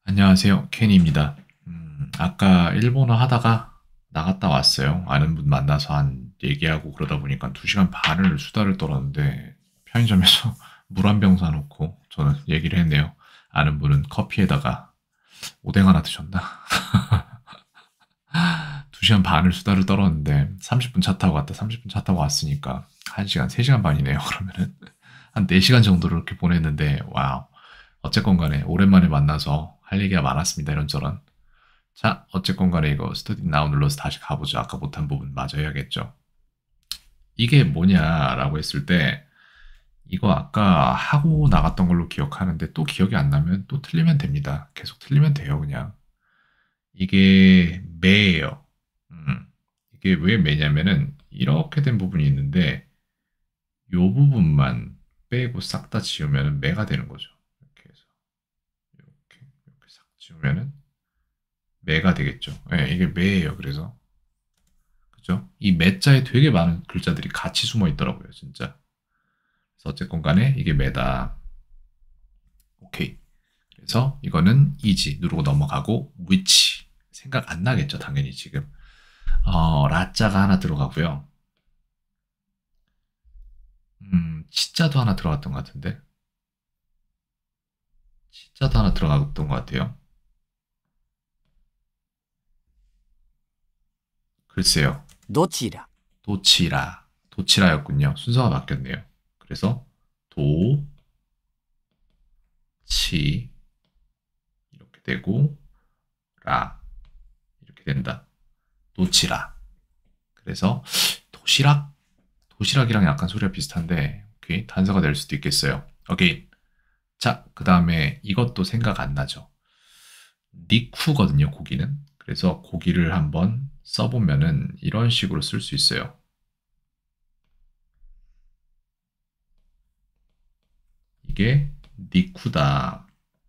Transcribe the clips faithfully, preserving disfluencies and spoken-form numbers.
안녕하세요. 케니입니다. 음, 아까 일본어 하다가 나갔다 왔어요. 아는 분 만나서 한 얘기하고 그러다 보니까 두 시간 반을 수다를 떨었는데 편의점에서 물 한 병 사놓고 저는 얘기를 했네요. 아는 분은 커피에다가 오뎅 하나 드셨나? 두 시간 반을 수다를 떨었는데 삼십 분 차 타고 갔다 삼십 분 차 타고 왔으니까 한 시간, 세 시간 반이네요. 그러면은 한 네 시간 정도를 이렇게 보냈는데 와우. 어쨌건 간에 오랜만에 만나서 할 얘기가 많았습니다. 이런저런. 자, 어쨌건 간에 이거 스터디 나우 눌러서 다시 가보죠. 아까 못한 부분 마저 해야겠죠. 이게 뭐냐라고 했을 때 이거 아까 하고 나갔던 걸로 기억하는데 또 기억이 안 나면 또 틀리면 됩니다. 계속 틀리면 돼요, 그냥. 이게 매예요. 음, 이게 왜 매냐면은 이렇게 된 부분이 있는데 요 부분만 빼고 싹 다 지우면 매가 되는 거죠. 이렇게 해서 이렇게 이렇게 싹 지우면은 매가 되겠죠. 예, 이게 매예요. 그래서 그죠? 이 매자에 되게 많은 글자들이 같이 숨어 있더라고요, 진짜. 그래서 어쨌건 간에 이게 매다. 오케이. 그래서 이거는 easy 누르고 넘어가고 which 생각 안 나겠죠, 당연히 지금. 어, 라자가 하나 들어가고요. 음, 치자도 하나 들어갔던 것 같은데. 치자도 하나 들어갔던 것 같아요. 글쎄요. どちら 도치라. 도치라였군요. 순서가 바뀌었네요. 그래서 도, 치 이렇게 되고 라 이렇게 된다. 도치라. 그래서 도시락 도시락이랑 약간 소리가 비슷한데 오케이 단서가 될 수도 있겠어요. 오케이. 자, 그 다음에 이것도 생각 안 나죠. 니쿠거든요, 고기는. 그래서 고기를 한번 써보면은 이런 식으로 쓸 수 있어요. 이게 니쿠다.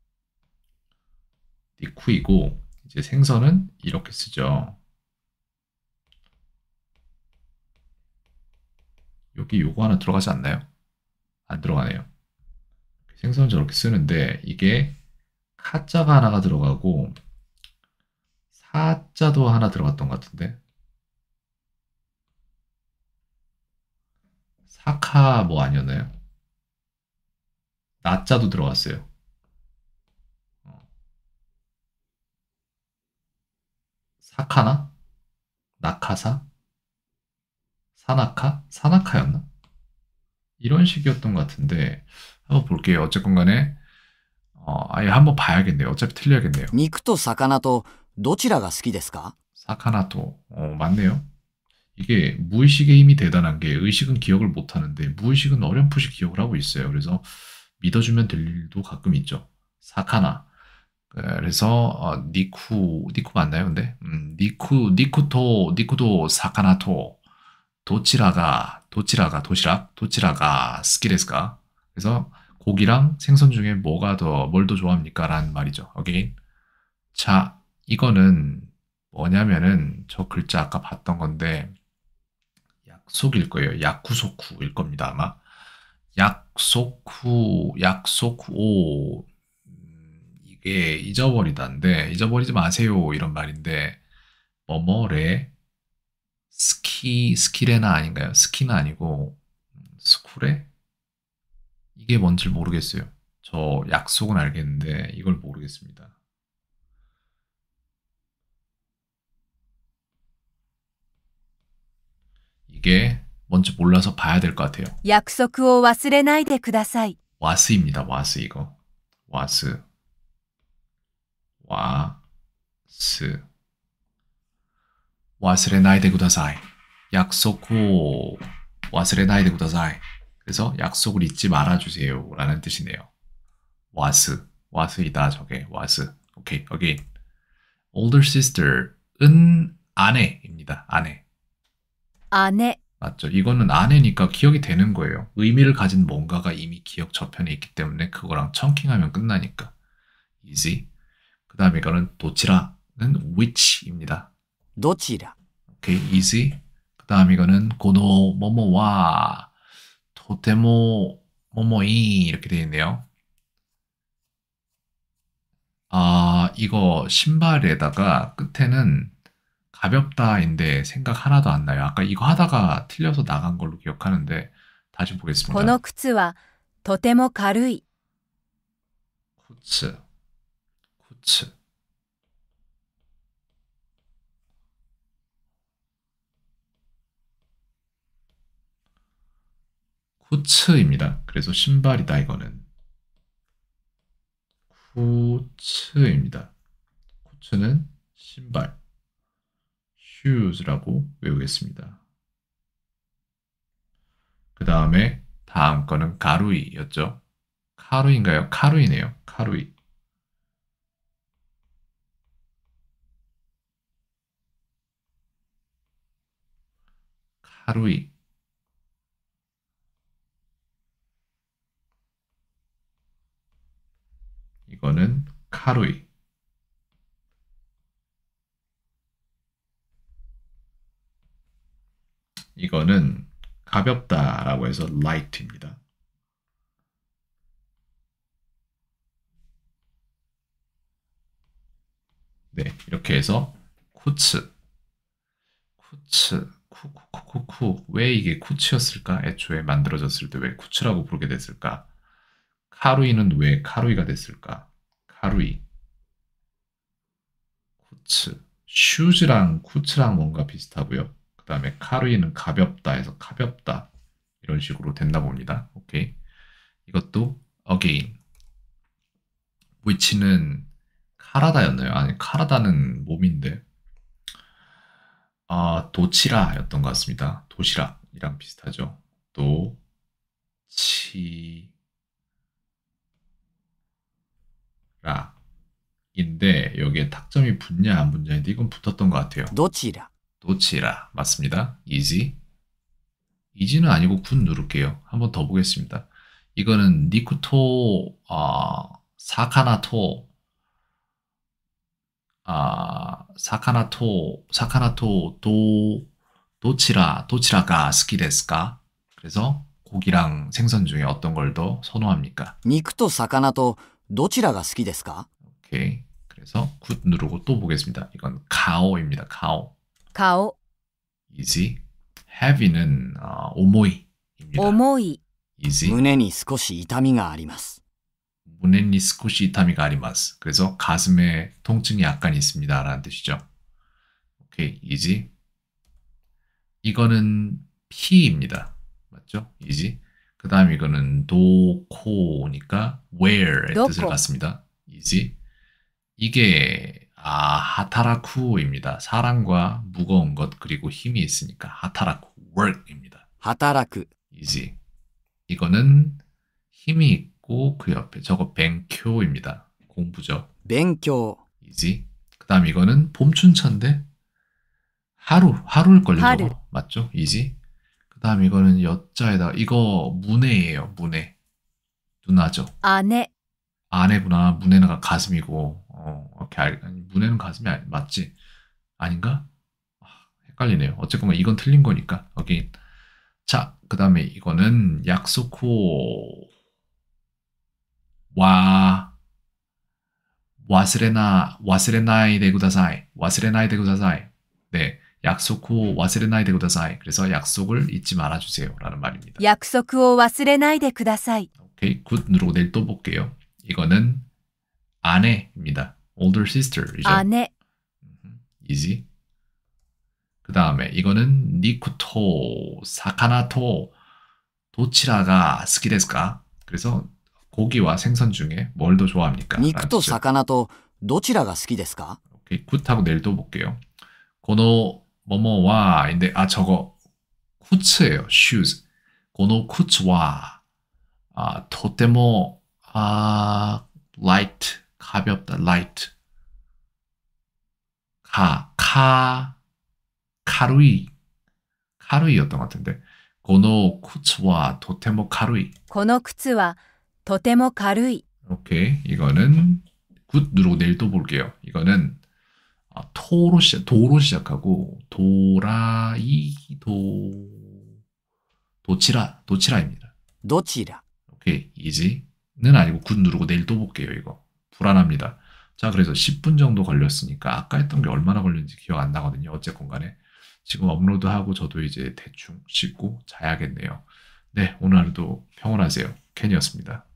니쿠이고 이제 생선은 이렇게 쓰죠. 여기 요거 하나 들어가지 않나요? 안 들어가네요. 생선은 저렇게 쓰는데 이게 카자가 하나가 들어가고 사자도 하나 들어갔던 것 같은데 사카 뭐 아니었나요? 나자도 들어갔어요. 어, 사카나? 나카사? 사나카? 사나카였나? 이런 식이었던 것 같은데 한번 볼게요. 어쨌건 간에 어, 아예 한번 봐야겠네요. 어차피 틀려야겠네요. 肉と魚とどちらが好きですか 사카나토. 어, 맞네요. 이게 무의식의 힘이 대단한 게 의식은 기억을 못 하는데 무의식은 어렴풋이 기억을 하고 있어요. 그래서 믿어주면 될 일도 가끔 있죠. 사카나. 그래서 어, 니쿠 니쿠 맞나요? 근데 음, 니쿠 니쿠토 니쿠도 사카나토 도치라가 도치라가 도시락 도치라가 스키데스까. 그래서 고기랑 생선 중에 뭐가 더 뭘 더 좋아합니까? 라는 말이죠. 오케이. 자, 이거는 뭐냐면은 저 글자 아까 봤던 건데 약속일 거예요. 야쿠소쿠일 겁니다, 아마. 약속후, 약속오. 음, 이게 잊어버리다인데, 잊어버리지 마세요. 이런 말인데, 뭐뭐래, 스키, 스키레나 아닌가요? 스키는 아니고, 음, 스쿠레? 이게 뭔지 모르겠어요. 저 약속은 알겠는데, 이걸 모르겠습니다. 이게 뭔지 몰라서 봐야 될 것 같아요. 約束を忘れないでください。 와스입니다. 와스 이거. 와스. 와스. 와스레나이데 구다사이. 약속후 와스레나이데 구다사이. 그래서 약속을 잊지 말아주세요. 라는 뜻이네요. 와스. 와스이다 저게. 와스. 오케이. 오케이. older sister은 아내입니다. 아내. 姉、 맞죠? 이거는 아내니까 기억이 되는 거예요. 의미를 가진 뭔가가 이미 기억 저편에 있기 때문에 그거랑 청킹하면 끝나니까. easy. 그 다음에 이거는 도치라는 which입니다. どちら 오케이, easy. 그 다음 이거는 고노 뭐뭐와 토테모 뭐뭐이 이렇게 되어 있네요. 아, 이거 신발에다가 끝에는 가볍다인데 생각 하나도 안 나요. 아까 이거 하다가 틀려서 나간 걸로 기억하는데 다시 こ 보겠습니다. の靴はとても軽い。 쿠츠, 쿠츠. 쿠츠입니다. 그래서 신발이다 이거는. 쿠츠입니다. 쿠츠는 신발. shoes라고 외우겠습니다. 그 다음에 다음 거는 가루이였죠. 카루인가요? 카루이네요. 카루이. 카루이. 이거는 카루이. 이거는 가볍다라고 해서 light입니다. 네, 이렇게 해서 쿠츠, 쿠츠, 쿠쿠쿠쿠쿠. 왜 이게 쿠츠였을까? 애초에 만들어졌을 때 왜 쿠츠라고 부르게 됐을까? 카루이는 왜 카루이가 됐을까? 카루이, 쿠츠, 슈즈랑 쿠츠랑 뭔가 비슷하고요. 그 다음에 카루이는 가볍다 해서 가볍다 이런 식으로 됐나 봅니다. 오케이. 이것도 again, which는 카라다였나요? 아니 카라다는 몸인데 아, 도치라였던 것 같습니다. 도시락이랑 비슷하죠. 도치라인데 여기에 탁점이 붙냐 안 붙냐인데 이건 붙었던 것 같아요. どちら 도치라 맞습니다. easy. easy는 아니고 굿 누를게요. 한번 더 보겠습니다. 이거는 니쿠토 아, 사카나토 아, 사카나토 사카나토 도 도치라 도치라가 스키 데스까? 그래서 고기랑 생선 중에 어떤 걸 더 선호합니까? 肉と魚とどちらが好きですか 오케이. 그래서 굿 누르고 또 보겠습니다. 이건 가오입니다. 가오. 顔、 easy. heavy는 어, 오모이입니다. 重い、 easy. 胸に少し痛みがあります 무넨니 스쿠시 이타미가 아리마스. 그래서 가슴에 통증이 약간 있습니다. 라는 뜻이죠. 오케이, easy. 이거는 P입니다. 맞죠? easy. 그 다음 이거는 도코니까 where의 도코. 뜻을 갖습니다. easy. 이게 아, 하타라쿠입니다. 사랑과 무거운 것 그리고 힘이 있으니까 하타라쿠, work입니다. 働く easy. 이거는 힘이 있고 그 옆에 저거 뱅쿄입니다. 공부죠. 勉強 easy. 그 다음 이거는 봄춘천인데 하루, 하루일걸요. 하루. 저거. 맞죠? easy. 그 다음 이거는 여자에다 이거 문해예요. 문해. 누나죠. 姉、 아내구나. 문해가 가슴이고 어, 이렇게 알, 아니, 문해는 가슴이 아니, 맞지? 아닌가? 아, 헷갈리네요. 어쨌건 이건 틀린 거니까. again. 자, 그 다음에 이거는 약속호 와 와스레나 와스레나이데 구다사이 와스레나이데 구다사이. 네, 약속후 와스레나이데 구다사이. 그래서 약속을 잊지 말아주세요 라는 말입니다. 約束を忘れないでください。 오케이, 굿 누르고 내일 또 볼게요. 이거는 아내입니다. older sister이죠. 姉、 easy. 그 다음에 이거는 니쿠토 사카나토 도치라가 스키 데스까? 그래서 고기와 생선 중에 뭘 더 좋아합니까? 肉と 라는 뜻이죠. 魚とどちらが好きですか 오케이, 굿하고 내일 또 볼게요. 고노 뭐뭐와인데 아 저거 쿠츠예요. shoes. 고노 쿠츠와 아 토테모 아 light 가볍다 light 카 카 카루이 카루이였던 것 같은데 고노 쿠츠와 토테모 카루이. この靴はとても軽い。 오케이, 이거는 굿 누르고 내일 또 볼게요. 이거는 아, 토로 시작, 도로 시작하고 도라이 도 도치라 도치라입니다. どちら 오케이, 이지는 아니고 굿 누르고 내일 또 볼게요. 이거 불안합니다. 자, 그래서 십 분 정도 걸렸으니까 아까 했던 게 얼마나 걸렸는지 기억 안 나거든요. 어쨌건 간에. 지금 업로드하고 저도 이제 대충 씻고 자야겠네요. 네, 오늘 하루도 평온하세요. 켄이었습니다.